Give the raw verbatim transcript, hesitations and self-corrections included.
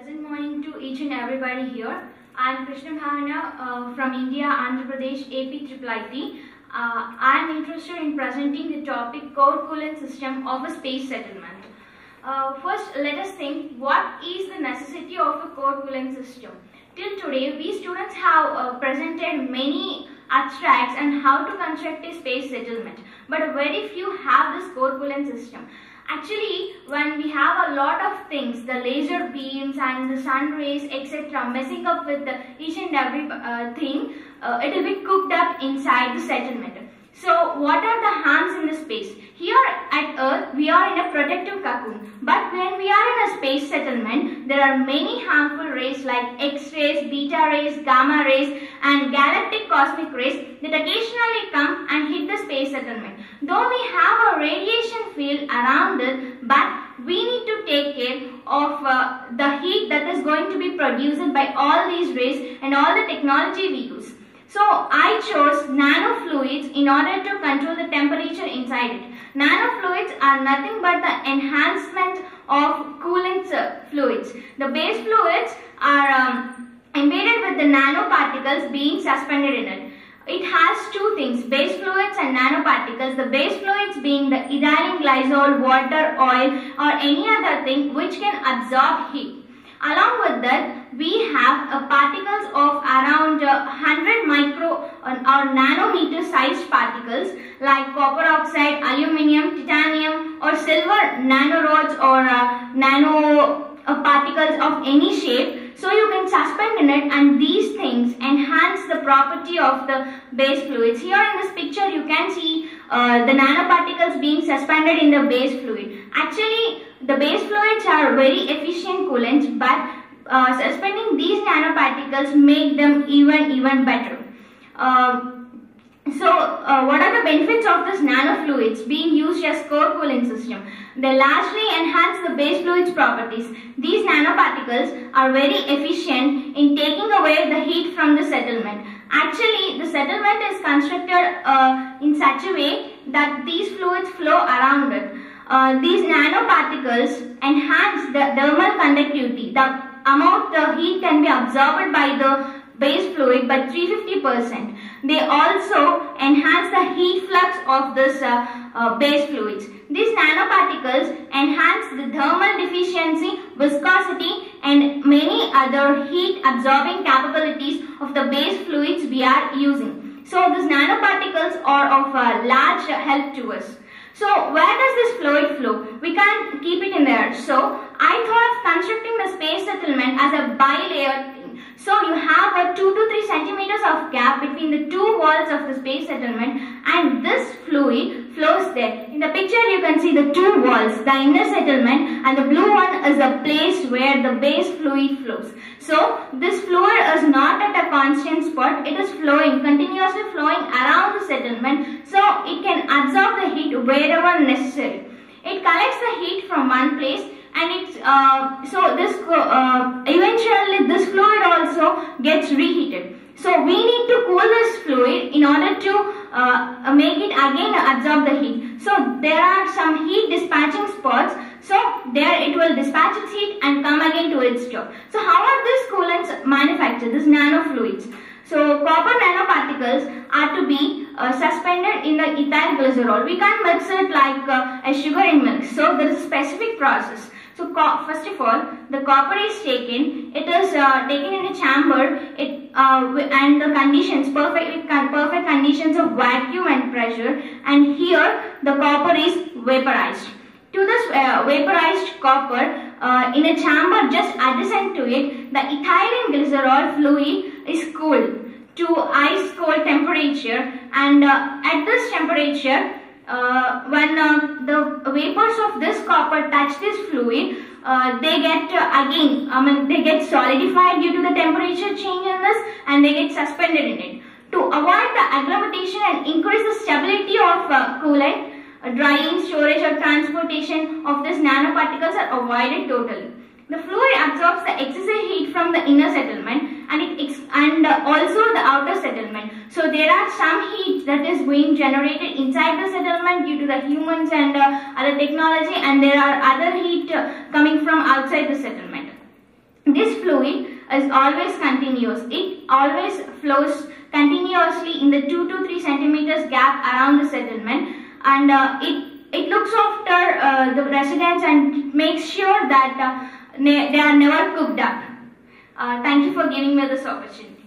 Pleasant morning to each and everybody here. I am Krishna Bhavana uh, from India, Andhra Pradesh, A P I I T. Uh, I am interested in presenting the topic core coolant system of a space settlement. Uh, first, let us think what is the necessity of a core coolant system. Till today, we students have uh, presented many abstracts on how to construct a space settlement, but very few have this core coolant system. Actually, when we have a lot of things, the laser beams and the sun rays, et cetera, messing up with the each and every uh, thing, uh, it will be cooked up inside the settlement. So, what are the harms in the space? Here at Earth, we are in a protective cocoon. But when we are in a space settlement, there are many harmful rays like X-rays, beta rays, gamma rays, and galactic cosmic rays that occasionally come and hit the space settlement. Though we have a radiation field around it, but we need to take care of uh, the heat that is going to be produced by all these rays and all the technology we use. So, I chose nanofluids in order to control the temperature inside it. Nanofluids are nothing but the enhancement of coolant uh, fluids. The base fluids are um, embedded with the nanoparticles being suspended in it. It has two things, base fluids and nanoparticles. The base fluids being the ethylene glycol, water, oil or any other thing which can absorb heat. Along with that, we have uh, particles of around uh, one hundred micro uh, or nanometer sized particles like copper oxide, aluminium, titanium or silver nanorods or uh, nano uh, particles of any shape. So you can suspend in it, and these things enhance the property of the base fluids. Here in this picture you can see uh, the nanoparticles being suspended in the base fluid. Actually, the base fluids are very efficient coolants, but uh, suspending these nanoparticles make them even even better. Uh, so, uh, what are the benefits of this nanofluids being used as core cooling system? They largely enhance the base fluids properties. These nanoparticles are very efficient in taking away the heat from the settlement. Actually, the settlement is constructed uh, in such a way that these fluids flow around it. Uh, these nanoparticles enhance the thermal conductivity. The amount the heat can be absorbed by the base fluid by three hundred fifty percent. They also enhance the heat flux of this uh, uh, base fluids. These nanoparticles enhance the thermal efficiency, viscosity and many other heat absorbing capabilities of the base fluids we are using. So these nanoparticles are of uh, large help to us. So where does this fluid flow? We can't keep it in there. So I thought of constructing the space settlement as a bilayered thing. So you have a two to three centimeters of gap between the two walls of the space settlement, and this fluid flows there. In the picture you can see the two walls, the inner settlement, and the blue one is the place where the base fluid flows. So this fluid is not at a constant spot, it is flowing, continuously flowing around the settlement, so it can absorb the heat wherever necessary. It collects the heat from one place, and it's uh, so this uh, eventually this fluid also gets reheated. So we need to cool this fluid in order to uh, make it again absorb the heat. So there are some heat dispatching spots. So there it will dispatch its heat and come again to its job. So how are these coolants manufactured? These nanofluids. So copper nanoparticles are to be uh, suspended in the ethyl glycerol. We can't mix it like uh, a sugar in milk. So there is a specific process. So first of all, the copper is taken. It is uh, taken in a chamber. It uh, and the conditions perfect with perfect conditions of vacuum and pressure. And here the copper is vaporized. To this uh, vaporized copper uh, in a chamber just adjacent to it, the ethylene glycerol fluid is cooled to ice cold temperature, and uh, at this temperature, uh, when uh, the vapors of this copper touch this fluid, uh, they get uh, again, I mean, they get solidified due to the temperature change in this, and they get suspended in it. To avoid the agglomeration and increase the stability of uh, coolant, drying, storage or transportation of these nanoparticles are avoided totally. The fluid absorbs the excessive heat from the inner settlement and it ex and uh, also the outer settlement. So there are some heat that is being generated inside the settlement due to the humans and uh, other technology, and there are other heat uh, coming from outside the settlement. This fluid is always continuous. It always flows continuously in the two to three centimeters gap around the settlement, and uh, it it looks after uh, the residents and makes sure that uh, they are never cooked up. Uh, thank you for giving me this opportunity.